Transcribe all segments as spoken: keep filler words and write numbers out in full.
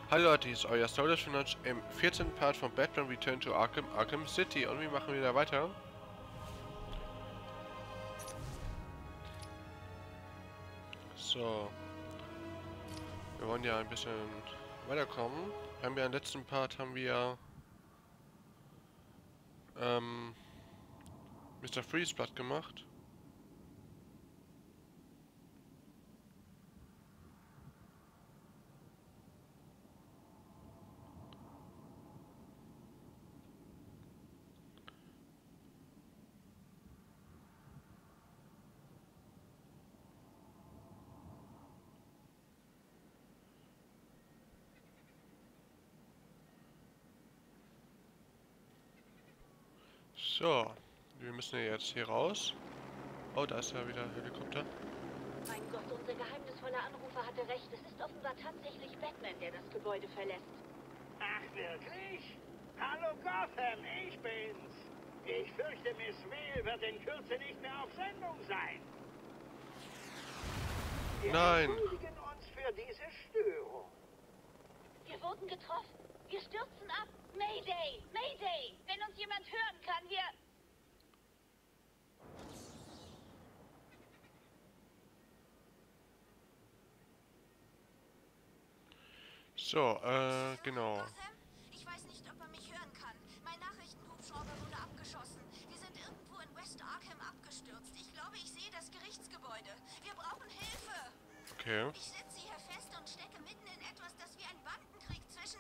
Hallo Leute, hier ist euer Solarfinanz im vierzehnten Part von Batman Return to Arkham, Arkham City. Und wir machen wieder weiter. So. Wir wollen ja ein bisschen weiterkommen. Haben wir im letzten Part, haben wir ähm, Mister Freeze platt gemacht. So, wir müssen ja jetzt hier raus. Oh, da ist ja wieder ein Helikopter. Mein Gott, unser geheimnisvoller Anrufer hatte recht. Es ist offenbar tatsächlich Batman, der das Gebäude verlässt. Ach, wirklich? Hallo Gotham, ich bin's. Ich fürchte, Miss Whale wird in Kürze nicht mehr auf Sendung sein. Wir Nein. entschuldigen uns für diese Störung. Wir wurden getroffen. Wir stürzen ab. Mayday! Mayday! Wenn uns jemand hören kann, wir... So, äh, genau. Ich weiß nicht, ob er mich hören kann. Mein Nachrichtenhubschrauber wurde abgeschossen. Wir sind irgendwo in West Arkham abgestürzt. Ich glaube, ich sehe das Gerichtsgebäude. Wir brauchen Hilfe. Okay. Ich sitze hier fest und stecke mitten in etwas, das wie ein Bandenkrieg zwischen...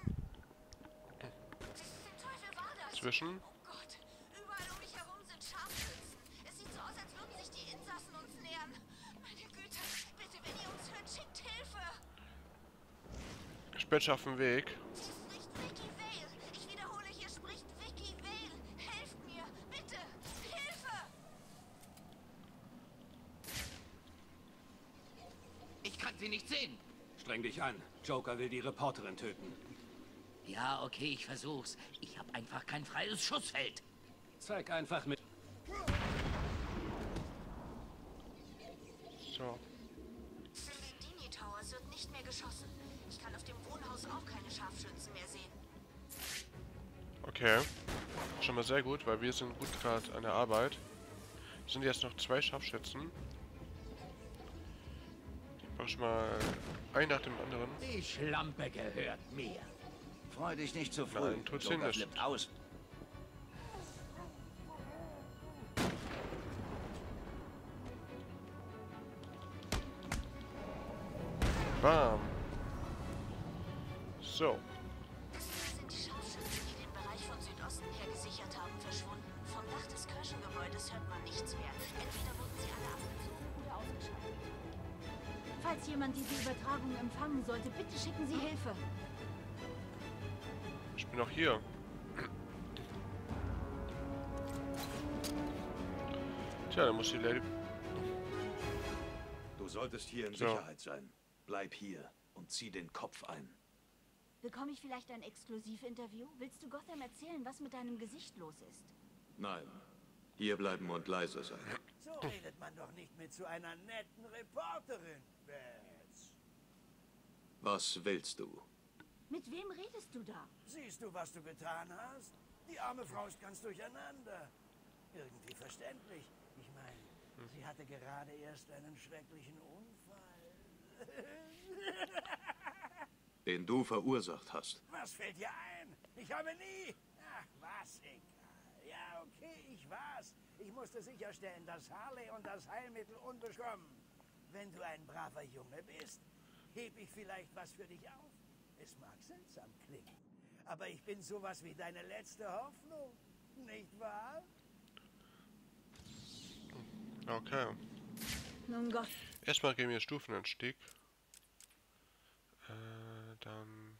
Zum Teufel war das? Zwischen? Oh Gott, überall um mich herum sind Scharfschützen. Es sieht so aus, als würden sich die Insassen uns nähern. Meine Güte, bitte, wenn ihr uns hört, schickt Hilfe. Spitsch auf dem Weg. Hier spricht Vicky Vale. Ich wiederhole, hier spricht Vicky Vale. Helft mir, bitte. Hilfe! Ich kann sie nicht sehen. Streng dich an. Joker will die Reporterin töten. Ja, okay, ich versuch's. Ich habe einfach kein freies Schussfeld. Zeig einfach mit. So. In den Dini Towers wird nicht mehr geschossen. Ich kann auf dem Wohnhaus auch keine Scharfschützen mehr sehen. Okay. Schon mal sehr gut, weil wir sind gut gerade an der Arbeit. Es sind jetzt noch zwei Scharfschützen. Ich brauche schon mal ein nach dem anderen. Die Schlampe gehört mir. Freu dich nicht zu früh. Nein, tut's Joker nicht. flippt aus. Bam. So. Bisher sind die Scharfschützen, die den Bereich von Südosten her gesichert haben, verschwunden. Vom Dach des Kirchengebäudes hört man nichts mehr. Entweder wurden sie alle abgezogen oder ausgeschaltet. Falls jemand diese Übertragung empfangen sollte, bitte schicken Sie Hilfe. Ich bin auch hier. Tja, dann muss die Lady... Du solltest hier in So. Sicherheit sein. Bleib hier und zieh den Kopf ein. Bekomme ich vielleicht ein Exklusivinterview? Willst du Gotham erzählen, was mit deinem Gesicht los ist? Nein. Hier bleiben und leise sein. So redet man doch nicht mit so einer netten Reporterin, Bats. Was willst du? Mit wem redest du da? Siehst du, was du getan hast? Die arme Frau ist ganz durcheinander. Irgendwie verständlich. Ich meine, sie hatte gerade erst einen schrecklichen Unfall. Den du verursacht hast. Was fällt dir ein? Ich habe nie... Ach, was egal. Ja, okay, ich war's. Ich musste sicherstellen, dass Harley und das Heilmittel unbeschkommen. Wenn du ein braver Junge bist, heb ich vielleicht was für dich auf. Es mag seltsam klingen, aber ich bin sowas wie deine letzte Hoffnung. Nicht wahr? Okay. Nun Gott. Erstmal gehen wir Stufenanstieg. Äh, dann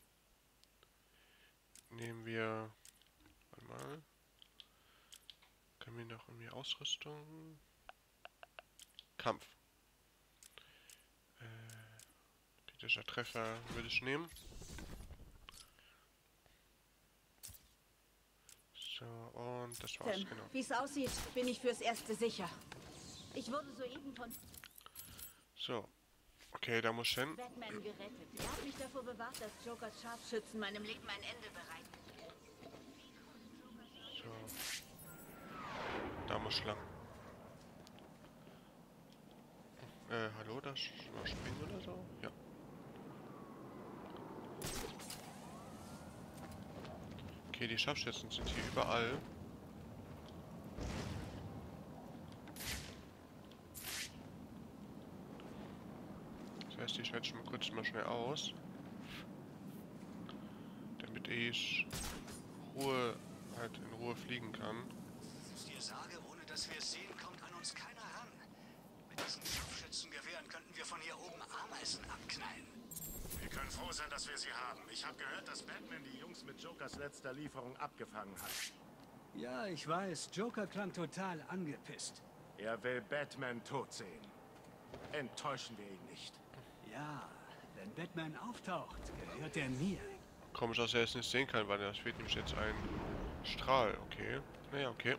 nehmen wir... Warte mal. Können wir noch irgendwie Ausrüstung? Kampf. Äh, kritischer Treffer würde ich nehmen. So, und das war's, Tim, genau. wie es aussieht, bin ich fürs Erste sicher. Ich wurde soeben von So. Okay, da muss ich hin. Batman gerettet. Er hat mich davor bewahrt, dass Jokers Scharfschützen meinem Leben ein Ende bereiten. So. Da muss lang. Äh, hallo, da sch mal springen oder so? Ja. Okay, die Scharfschützen sind hier überall. Das heißt, ich schalte schon mal kurz mal schnell aus. Damit ich Ruhe, halt in Ruhe fliegen kann. Ich dir sage, ohne dass wir es sehen, kommt an uns keiner ran. Mit diesen Scharfschützengewehren könnten wir von hier oben Ameisen abknallen. Wir können froh sein, dass wir sie haben. Ich habe gehört, dass Batman die Jungs mit Jokers letzter Lieferung abgefangen hat. Ja, ich weiß. Joker klang total angepisst. Er will Batman tot sehen. Enttäuschen wir ihn nicht. Ja, wenn Batman auftaucht, gehört er mir. Komisch, dass er es nicht sehen kann, weil da fehlt nämlich jetzt ein Strahl. Okay. Naja, okay.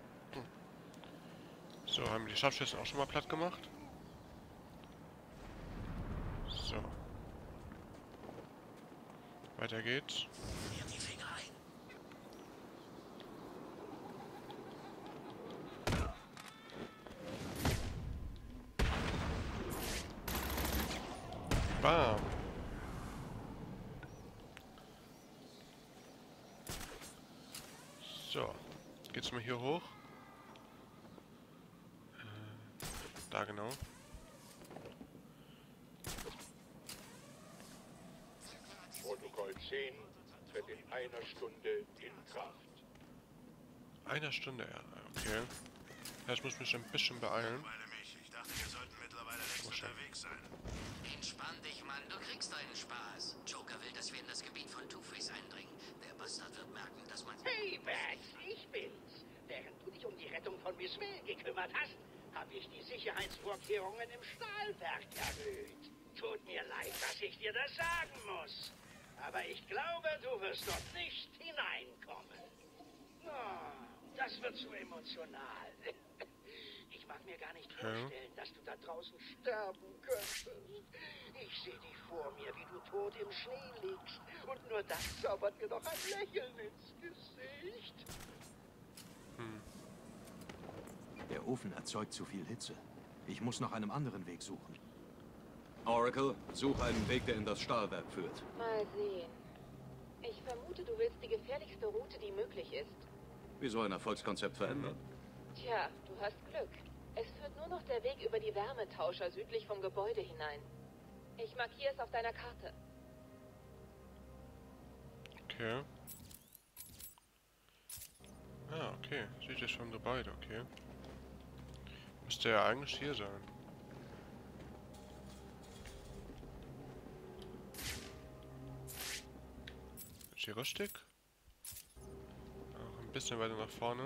So, haben wir die Scharfschützen auch schon mal platt gemacht. So. Weiter geht's. Die Finger ein. Bam. So. Geht's mal hier hoch. Äh, da genau. Protokoll zehn tritt in einer Stunde in Kraft. Einer Stunde, ja. Okay. Ja, ich muss mich ein bisschen beeilen. Ich dachte, wir sollten mittlerweile längst unterwegs sein. Entspann dich, Mann. Du kriegst deinen Spaß. Joker will, dass wir in das Gebiet von Two-Face eindringen. Der Bastard wird merken, dass man... Hey, Max, ich bin's. Während du dich um die Rettung von Miss May gekümmert hast, habe ich die Sicherheitsvorkehrungen im Stahlwerk erhöht. Tut mir leid, dass ich dir das sagen muss. Aber ich glaube, du wirst dort nicht hineinkommen. Oh, das wird zu emotional. Ich mag mir gar nicht vorstellen, dass du da draußen sterben könntest. Ich sehe dich vor mir, wie du tot im Schnee liegst. Und nur das zaubert mir doch ein Lächeln ins Gesicht. Hm. Der Ofen erzeugt zu viel Hitze. Ich muss nach einem anderen Weg suchen. Oracle, such einen Weg, der in das Stahlwerk führt. Mal sehen. Ich vermute, du willst die gefährlichste Route, die möglich ist. Wieso ein Erfolgskonzept verändern? Tja, du hast Glück. Es führt nur noch der Weg über die Wärmetauscher südlich vom Gebäude hinein. Ich markiere es auf deiner Karte. Okay. Ah, okay. Südlich vom Gebäude, okay. Müsste ja eigentlich hier sein. Ist hier richtig? Auch ein bisschen weiter nach vorne.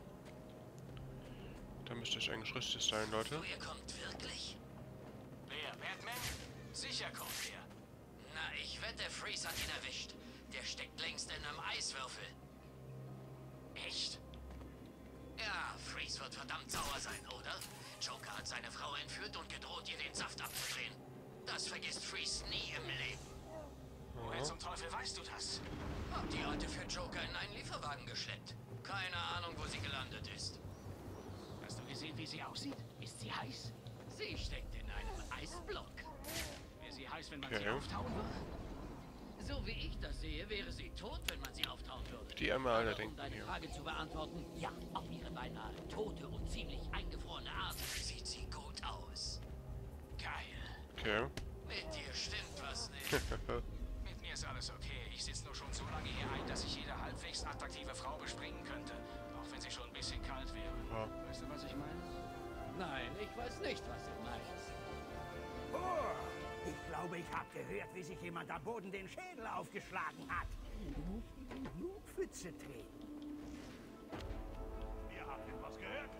Da müsste ich eigentlich richtig sein, Leute. Wer kommt wirklich? Wer? Batman? Sicher kommt er. Na, ich wette, Freeze hat ihn erwischt. Der steckt längst in einem Eiswürfel. Echt? Ja, Freeze wird verdammt sauer sein, oder? Joker hat seine Frau entführt und gedroht, ihr den Saft abzudrehen. Das vergisst Freeze nie im Leben. Woher zum Teufel weißt du das? Hab die Alte für Joker in einen Lieferwagen geschleppt. Keine Ahnung, wo sie gelandet ist. Hast du gesehen, wie sie aussieht? Ist sie heiß? Sie steckt in einem Eisblock. Wäre sie heiß, wenn man Okay. sie auftauen würde? So wie ich das sehe, wäre sie tot, wenn man sie auftauen würde. Die einmal alle Aber denken um deine hier. Frage zu beantworten, ja, auf ihre beinahe tote und ziemlich eingefrorene Art sieht sie gut aus. Geil. Okay. Mit dir stimmt was nicht. Mit mir ist alles okay. Ich sitze nur schon so lange hier ein, dass ich jede halbwegs attraktive Frau bespringen könnte. Auch wenn sie schon ein bisschen kalt wäre. Ja. Weißt du, was ich meine? Nein, ich weiß nicht, was du meinst. Oh, ich glaube, ich habe gehört, wie sich jemand am Boden den Schädel aufgeschlagen hat. Du musst in die Blutpfütze treten. Ihr habt etwas gehört?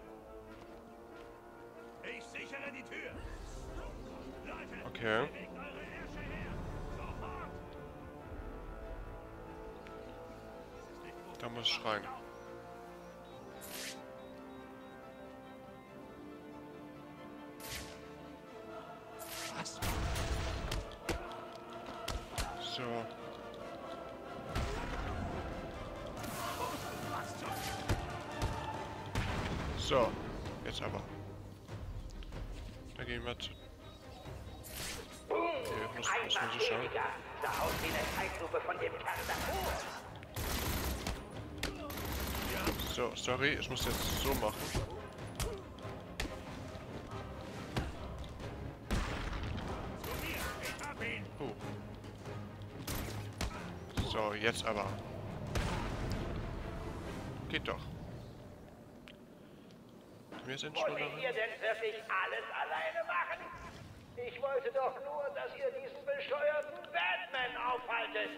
Ich sichere die Tür. Leute, Okay. bewegt eure Ärsche her. Sofort. Da muss ich rein. So. So, jetzt aber. Da gehen wir zu. Okay, muss, muss man sich schauen. Da haut wie eine Zeitlupe von dem Kerl davor. So, sorry, ich muss jetzt so machen. Oh. So, jetzt aber. Geht doch. Wir sind schon Wollt ihr denn wirklich alles alleine machen? Ich wollte doch nur, dass ihr diesen bescheuerten Batman aufhaltet.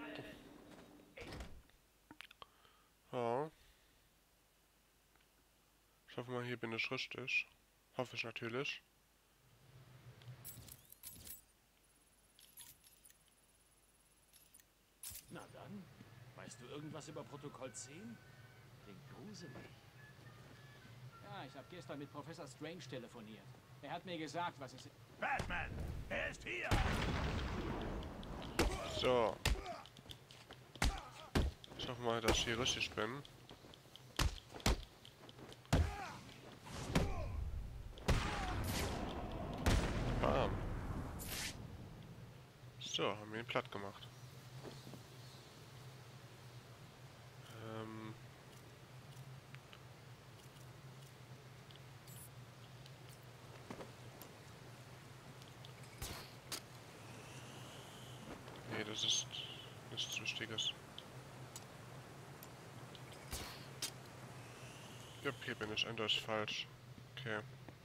Ja. Ich hoffe mal, hier bin ich richtig. Hoffe ich natürlich. Na dann, weißt du irgendwas über Protokoll zehn? Klingt gruselig. Ja, ich habe gestern mit Professor Strange telefoniert. Er hat mir gesagt, was es ist. Batman, er ist hier! So. Ich hoffe mal, dass ich hier richtig bin. Bam. So, haben wir ihn platt gemacht. Ähm. Nee, das ist nichts Wichtiges. Ja, hier bin ich eindeutig falsch. Okay.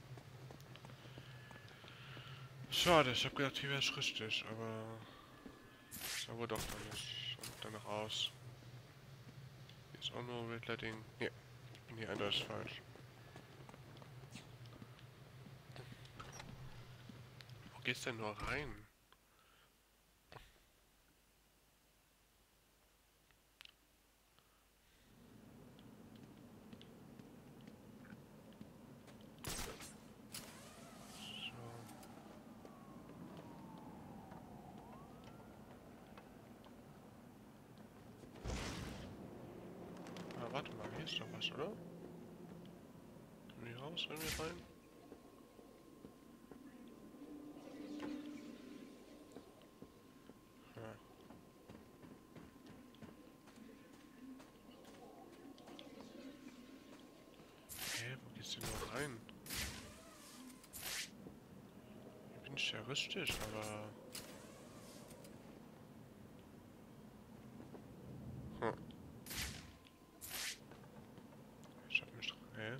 Schade, ich hab gedacht, hier wäre es richtig, aber sah wohl doch dann nicht und danach aus. Hier ist auch nur Redlighting. Nee, ich bin hier eindeutig falsch. Wo geht's denn nur rein? Warte mal, hier ist doch was, oder? Können wir hier raus, irgendwie rein? Ja. Hä, wo geht's denn noch rein? Hier bin ich ja richtig, aber... Hm. Ich hab mich... Hä?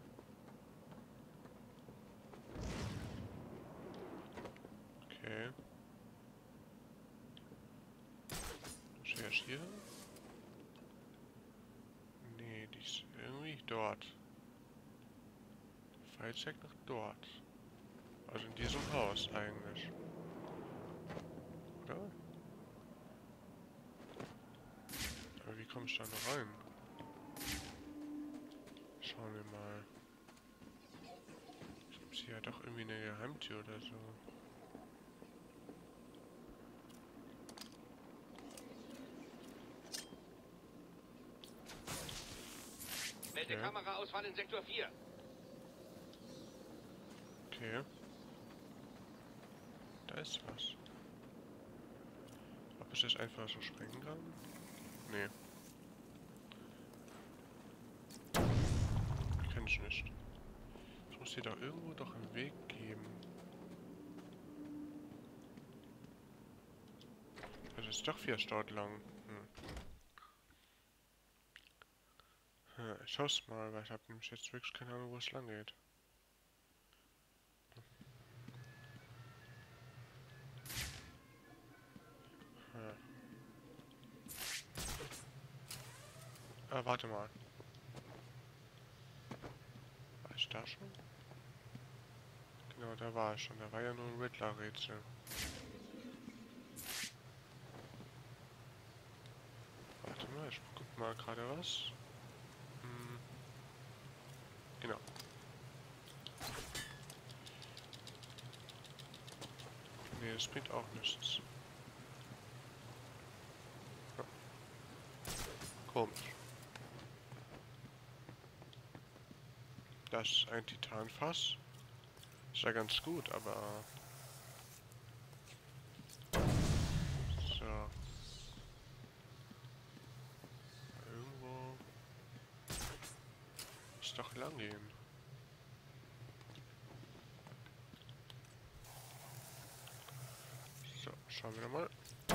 Okay. Ist erst hier? Nee, die ist irgendwie dort. Der Pfeil zeigt nach dort. Also in diesem Haus eigentlich. Oder? Aber wie komme ich da noch rein? Schauen wir mal. Ich glaube, sie hat doch irgendwie eine Geheimtür oder so. Melde Okay. Kameraausfall in Sektor vier. Okay. Da ist was. Ob ich das einfach so sprengen kann? Nee. Kann ich nicht. Ich muss hier doch irgendwo doch einen Weg geben. Also ist doch vier Staut lang. Hm. Ja, ich schau's mal, weil ich habe nämlich jetzt wirklich keine Ahnung, wo es lang geht. Ja. Ah, warte mal. War ich da schon? Genau, da war ich schon. Da war ja nur ein Riddler-Rätsel. Warte mal, ich guck mal gerade was. Hm. Genau. Nee, das bringt auch nichts. komisch. Das ist ein Titanfass. Ist ja ganz gut, aber... So. Irgendwo... Muss doch lang gehen. So, schauen wir mal.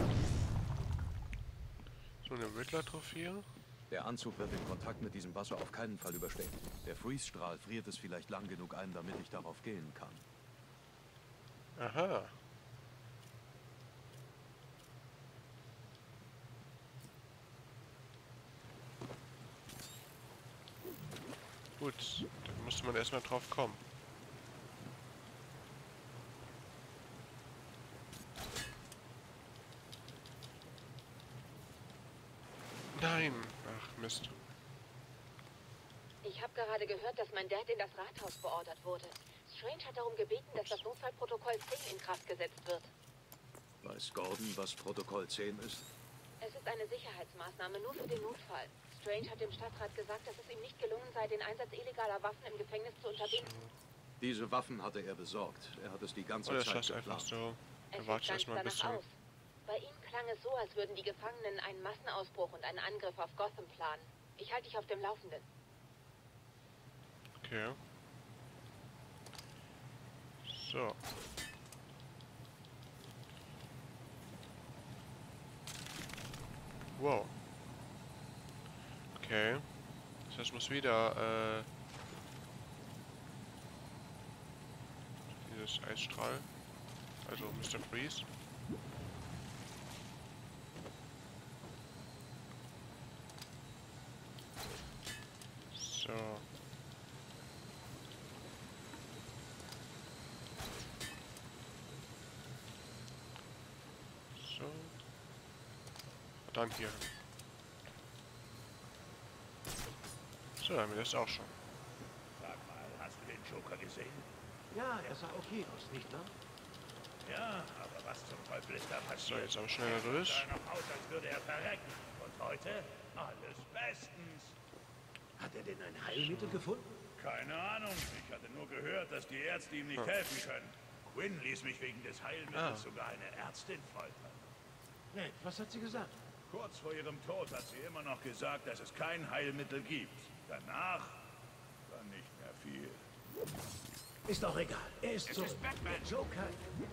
So eine Riddler-Trophäe. Der Anzug wird den Kontakt mit diesem Wasser auf keinen Fall überstehen. Der Freeze-Strahl friert es vielleicht lang genug ein, damit ich darauf gehen kann. Aha. Gut, dann müsste man erstmal drauf kommen. Nein! Ach, Mist. Ich habe gerade gehört, dass mein Dad in das Rathaus beordert wurde. Strange hat darum gebeten, dass das Notfallprotokoll zehn in Kraft gesetzt wird. Weiß Gordon, was Protokoll zehn ist? Es ist eine Sicherheitsmaßnahme nur für den Notfall. Strange hat dem Stadtrat gesagt, dass es ihm nicht gelungen sei, den Einsatz illegaler Waffen im Gefängnis zu unterbinden. Diese Waffen hatte er besorgt. Er hat es die ganze Oder Zeit ist das einfach so? Es Da warte ich sieht ganz erstmal ein danach bisschen. aus. Bei ihm klang es so, als würden die Gefangenen einen Massenausbruch und einen Angriff auf Gotham planen. Ich halte dich auf dem Laufenden. Okay. So. Wow. Okay. Das heißt, ich muss wieder, äh... dieses Eisstrahl. Also Mister Freeze. So. So. Dann hier. So, haben wir das auch schon. Sag mal, hast du den Joker gesehen? Ja, er sah okay aus, nicht wahr? Ja, aber was zum Teufel ist da passiert? So, jetzt aber schneller durch. Er sah noch aus, als würde er verrecken. Und heute alles bestens. Hat er denn ein Heilmittel gefunden? Keine Ahnung. Ich hatte nur gehört, dass die Ärzte ihm nicht Hm. helfen können. Quinn ließ mich wegen des Heilmittels Ah. sogar eine Ärztin foltern. Ned, was hat sie gesagt? Kurz vor ihrem Tod hat sie immer noch gesagt, dass es kein Heilmittel gibt. Danach dann nicht mehr viel. Ist doch egal. Er ist Es so. ist Batman. Der Joker.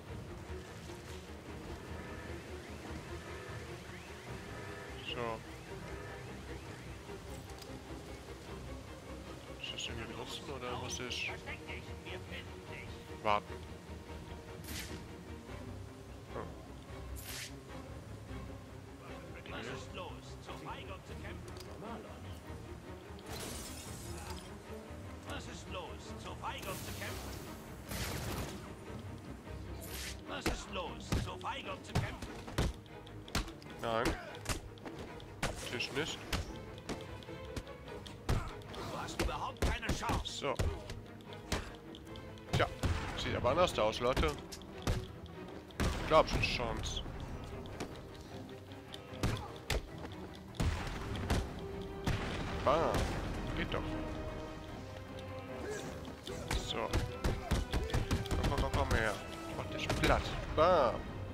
So. Ist das irgendwie benutzen oder muss ich warten? Hm. Was ist los? Zur Feigung zu kämpfen? Was ist los? Zur Feigung zu kämpfen? Was ist los? Zur Feigung zu kämpfen? Nein. Natürlich nicht. Du hast überhaupt keine Chance. So. Tja, sieht aber anders aus, Leute. Ich glaub schon Chance. Bam. Geht doch. So. Komm, komm, komm, komm her. Mach dich platt. Bam.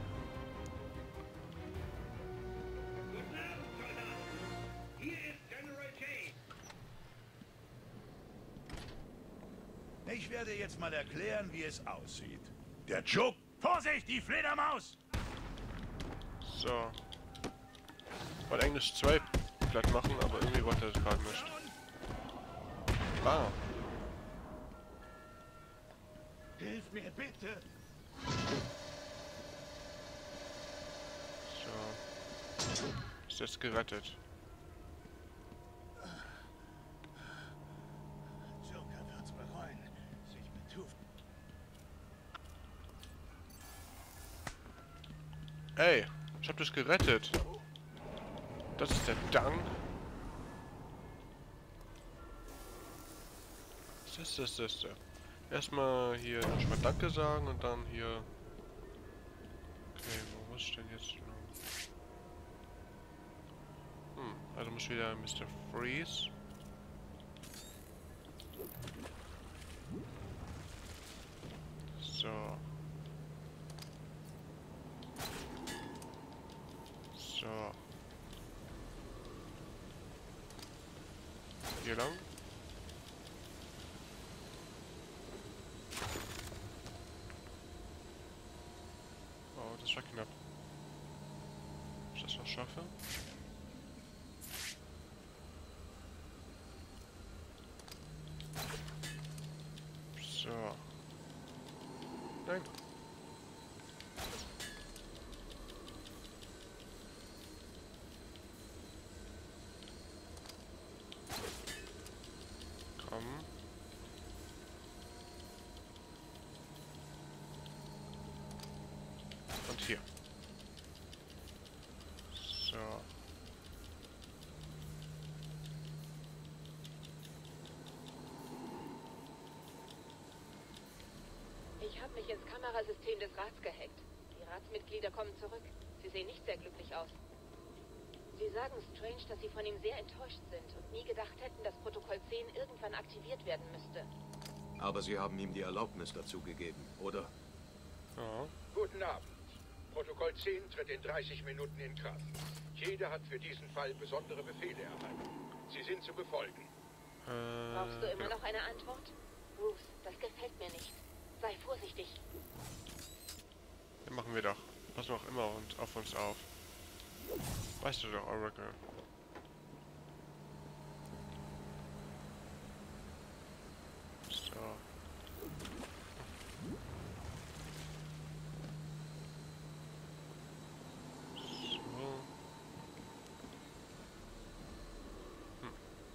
Ich werde jetzt mal erklären, wie es aussieht. Der Joke... Vorsicht, die Fledermaus! So. Ich wollte eigentlich zwei platt machen, aber irgendwie wollte er das gerade nicht. Bam. Hilf mir bitte! So. Ist jetzt gerettet. Joker wird's bereuen, sich mit Tuf... Ey, ich hab dich gerettet. Das ist der Dank. Was ist das, das, das? Erstmal hier nochmal Danke sagen und dann hier... Okay, wo muss ich denn jetzt noch? Hm, also muss wieder Mister Freeze. So. So. Hier lang. Oh, das war knapp. Ob ich das noch schaffe? So. Nein. Komm. Und hier. So. Ich habe mich ins Kamerasystem des Rats gehackt. Die Ratsmitglieder kommen zurück. Sie sehen nicht sehr glücklich aus. Sie sagen Strange, dass sie von ihm sehr enttäuscht sind und nie gedacht hätten, dass Protokoll zehn irgendwann aktiviert werden müsste. Aber Sie haben ihm die Erlaubnis dazu gegeben, oder? Ja. Guten Abend. Protokoll zehn tritt in dreißig Minuten in Kraft. Jeder hat für diesen Fall besondere Befehle erhalten. Sie sind zu befolgen. Äh, Brauchst du immer ja. noch eine Antwort? Bruce, das gefällt mir nicht. Sei vorsichtig. Den machen wir doch. Passen auch immer und auf uns auf. Weißt du doch, Oracle. So. So. Hm.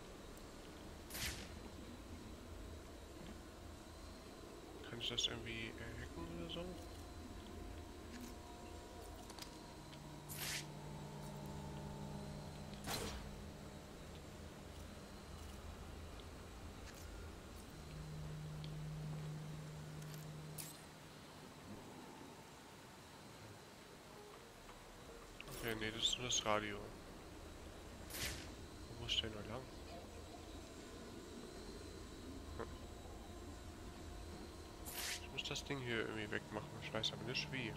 Kann ich das irgendwie äh, hacken oder so? Okay, nee, das ist nur das Radio. Wo muss ich denn noch lang? Hm. Ich muss das Ding hier irgendwie wegmachen. Ich weiß aber nicht wie.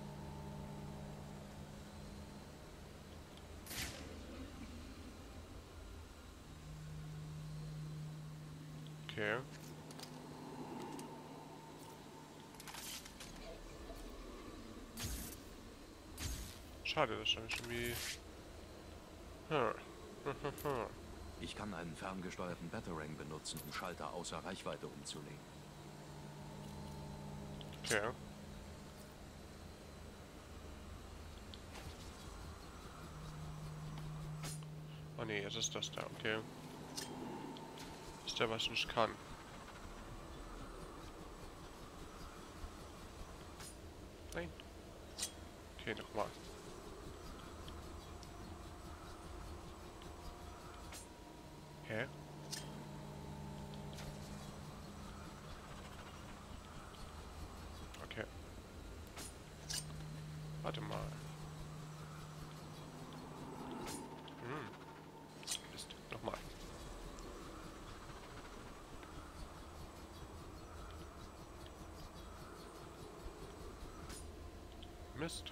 Okay. Schade, das ist irgendwie... Hm. Ich kann einen ferngesteuerten Batarang benutzen, um Schalter außer Reichweite umzulegen. Okay. Oh ne, jetzt ist das da, okay. Ist der, was ich nicht kann. Nein. Okay, nochmal. Hä? Okay. Warte mal. Hm. Mist. Nochmal. Mist.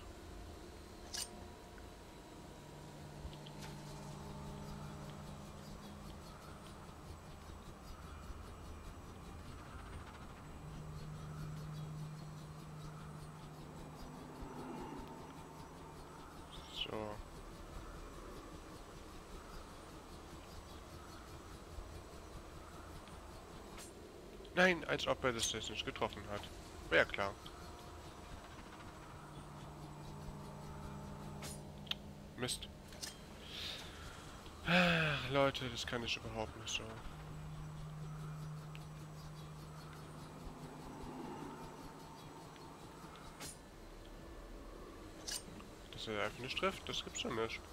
So. Nein, als ob er das jetzt nicht getroffen hat. Wäre klar. Mist. Ach, Leute, das kann ich überhaupt nicht so. Dass er einfach nicht trifft, das gibt's doch nicht.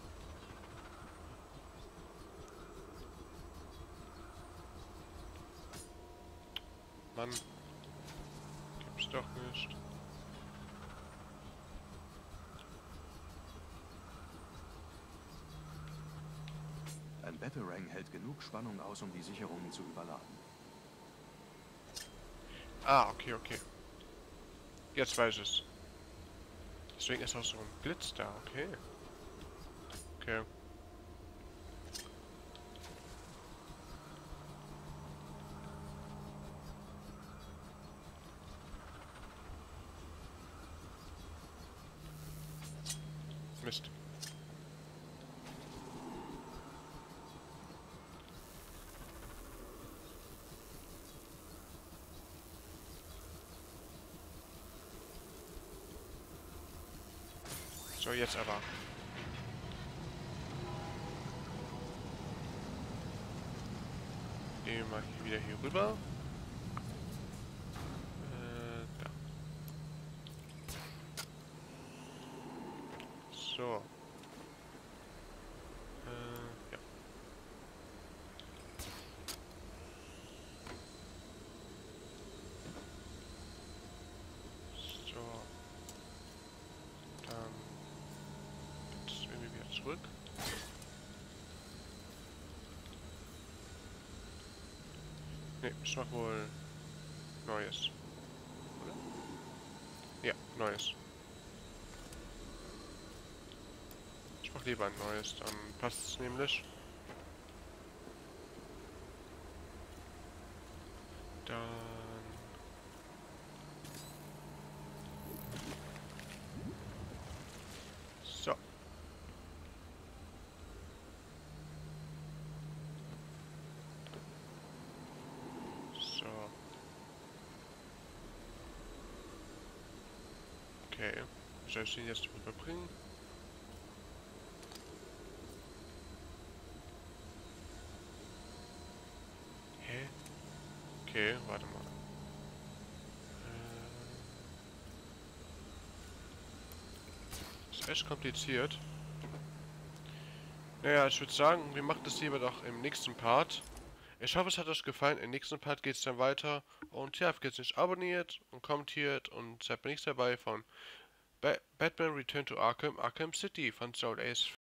Mann. Gibt's doch nicht. Ein Batarang hält genug Spannung aus, um die Sicherungen zu überladen. Ah, okay, okay. Jetzt weiß ich es. Deswegen ist auch so ein Blitz da, okay. Okay. Mist. So, jetzt aber. Gehen wir mal hier wieder hier rüber. Äh, da. So. Äh, ja. So. Dann jetzt irgendwie wieder zurück. Ne, ich mach wohl Neues. Oder? Ja, Neues. Ich mach lieber ein Neues, dann passt es nämlich. Dann... So. So. Okay. Wie soll ich den jetzt überbringen? Hä? Okay, warte mal. Äh, ist echt kompliziert. Naja, ich würde sagen, wir machen das lieber doch im nächsten Part. Ich hoffe, es hat euch gefallen. Im nächsten Part geht es dann weiter. Und ja, vergesst nicht, abonniert und kommentiert und seid beim nächsten dabei von ba Batman Return to Arkham, Arkham City von Soul Ace.